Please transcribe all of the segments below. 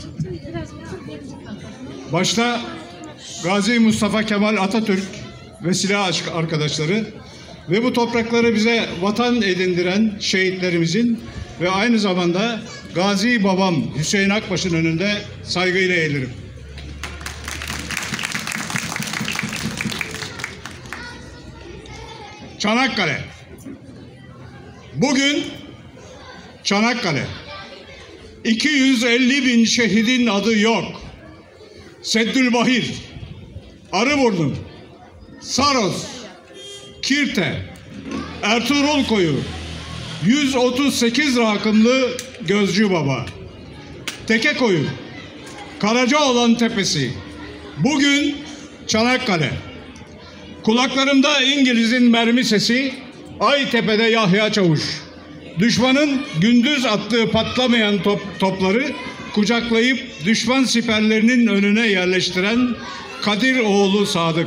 Başta Gazi Mustafa Kemal Atatürk ve silah arkadaşları ve bu toprakları bize vatan edindiren şehitlerimizin ve aynı zamanda Gazi babam Hüseyin Akbaş'ın önünde saygıyla eğilirim. Çanakkale. Bugün Çanakkale. 250.000 şehidin adı yok. Seddülbahir, Arıburnu, Saros, Kirte, Ertuğrul Koyu, 138 rakımlı Gözcü Baba, Tekekoyu, Karacaoğlan Tepesi. Bugün Çanakkale. Kulaklarımda İngiliz'in mermi sesi, Aytepe'de Yahya Çavuş. Düşmanın gündüz attığı patlamayan topları kucaklayıp düşman siperlerinin önüne yerleştiren Kadiroğlu Sadık.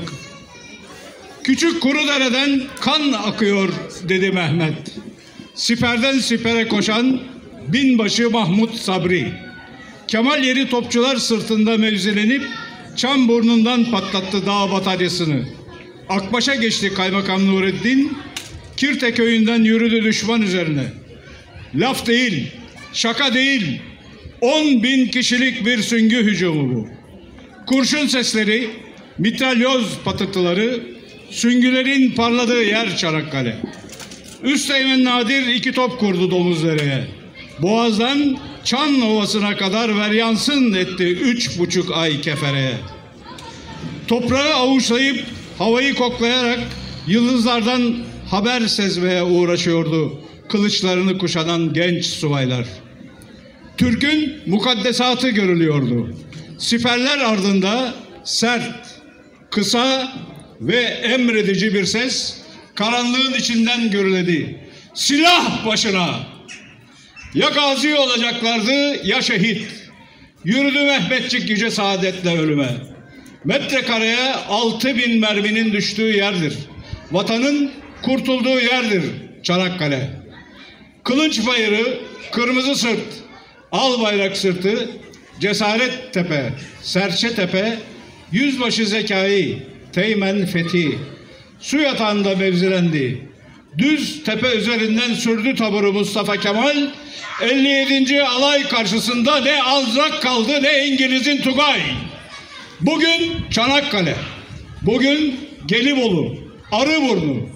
Küçük Kurudere'den kan akıyor dedi Mehmet. Siperden sipere koşan binbaşı Mahmut Sabri. Kemal yeri topçular sırtında mevzilenip Çamburnu'ndan patlattı dağ bataryasını. Akbaş'a geçti Kaymakam Nurettin. Kirte köyünden yürüdü düşman üzerine. Laf değil, şaka değil. 10.000 kişilik bir süngü hücumu bu. Kurşun sesleri, mitralyoz patırtıları, süngülerin parladığı yer Çanakkale. Üsteğmen Nadir 2 top kurdu Domuzdere'ye. Boğaz'dan Çan Ovası'na kadar veryansın etti 3,5 ay kefereye. Toprağı avuçlayıp havayı koklayarak yıldızlardan haber sezmeye uğraşıyordu kılıçlarını kuşanan genç subaylar. Türk'ün mukaddesatı görülüyordu. Siperler ardında sert, kısa ve emredici bir ses karanlığın içinden gürledi. Silah başına! Ya gazi olacaklardı ya şehit. Yürüdü Mehmetçik yüce saadetle ölüme. Metrekareye 6.000 merminin düştüğü yerdir. Vatanın kurtulduğu yerdir Çanakkale. Kılınç bayırı, kırmızı sırt, al bayrak sırtı, cesaret tepe, serçe tepe, yüzbaşı Zekai, Teğmen Fethi, su yatağında mevzilendi. Düz tepe üzerinden sürdü taburu Mustafa Kemal, 57. alay karşısında ne azrak kaldı ne İngiliz'in Tugay. Bugün Çanakkale, bugün Gelibolu, Arıburnu,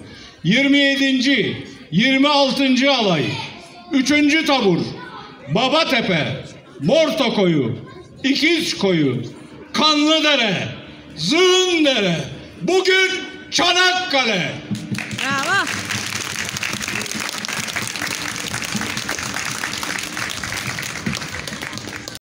27. 26. alay, 3. tabur, Babatepe, Mortokoyu, İkizkoyu, Kanlıdere, Zığındere, bugün Çanakkale. Bravo.